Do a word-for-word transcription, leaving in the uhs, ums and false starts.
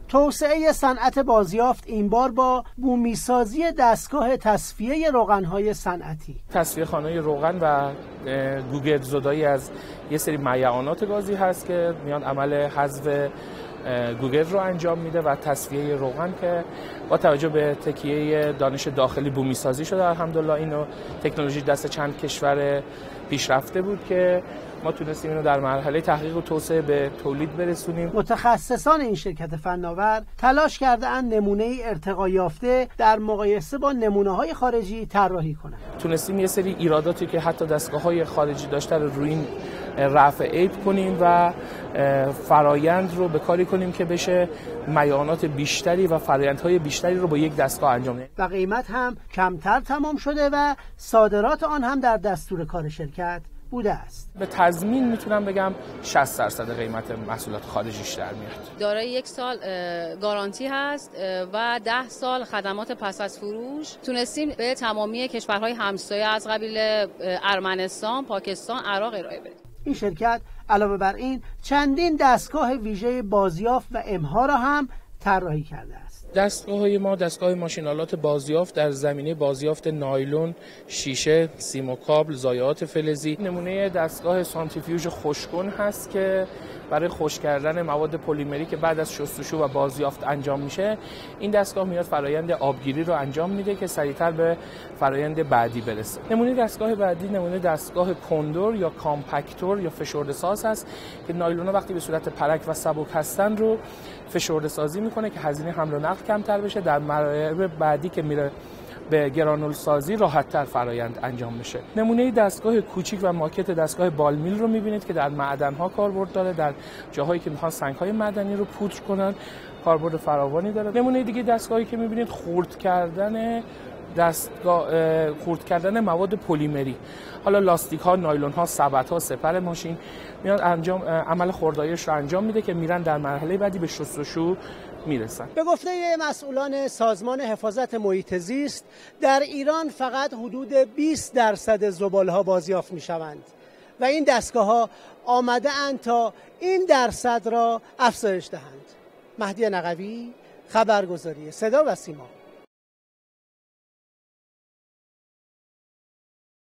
توسعه صنعت بازیافت این بار با بومیسازی دستگاه تصفیه روغن‌های صنعتی. تصفیه خانه روغن و گوگرد زدایی از یه سری میعانات گازی هست که میان عمل حذف گوگرد رو انجام میده و تصفیه روغن که با توجه به تکیه دانش داخلی بومیسازی شده. الحمدلله اینو تکنولوژی دست چند کشور پیشرفته بود که ما تونستیم اینو در مرحله تحقیق و توسعه به تولید برسونیم. متخصصان این شرکت فناور تلاش کرده‌اند نمونه ارتقا یافته در مقایسه با نمونه‌های خارجی طراحی کنند. تونستیم یه سری ایراداتی که حتی دستگاه‌های خارجی داشته رو روی این رفع عیب کنیم و فرایند رو به کاری کنیم که بشه میعانات بیشتری و فرایندهای بیشتری رو با یک دستگاه انجام بدیم. و قیمت هم کمتر تمام شده و صادرات آن هم در دستور کار شرکت بوده است. به تضمین میتونم بگم شصت درصد قیمت محصولات خارجیش در میاد. دارای یک سال گارانتی هست و ده سال خدمات پس از فروش. تونستیم به تمامی کشورهای همسایه از قبیل ارمنستان، پاکستان، عراق ارائه بدیم. این شرکت علاوه بر این چندین دستگاه ویژه بازیافت و امها را هم طراحی کرده است. دستگاه‌های ما دستگاه ماشین‌آلات بازیافت در زمینه بازیافت نایلون، شیشه، سیم و کابل، ضایعات فلزی. نمونه دستگاه سانتریفیوژ خشک‌کن هست که برای خشک کردن مواد پلیمری که بعد از شستشو و بازیافت انجام میشه، این دستگاه میاد فرایند آبگیری رو انجام میده که سریعتر به فرایند بعدی برسه. نمونه دستگاه بعدی نمونه دستگاه کندور یا کامپکتور یا فشرده‌ساز هست که نایلونا وقتی به صورت پرک و سبک هستن رو فشرده سازی میکنه که هزینه حمل و نقل کمتر بشه، در مرحله بعدی که میره به گرانول سازی راحت تر فرایند انجام بشه. نمونه دستگاه کوچیک و ماکت دستگاه بالمیل رو میبینید که در معدن ها کاربرد داره، در جاهایی که میخوان سنگ های معدنی رو پودر کنن کاربرد فراوانی داره. نمونه دیگه دستگاهی که میبینید خرد کردن دستگاه خرد کردن مواد پلیمری، حالا لاستیک ها، نایلون ها، سبد ها، سپر ماشین میاد انجام عمل خردایش رو انجام میده که میرن در مرحله بعدی به شستشو میرسن. به گفته مسئولان سازمان حفاظت محیط زیست در ایران فقط حدود بیست درصد زباله‌ها بازیافت میشوند و این دستگاه ها آمده اند تا این درصد را افزایش دهند. مهدی نقوی، خبرگزاری صدا و سیما.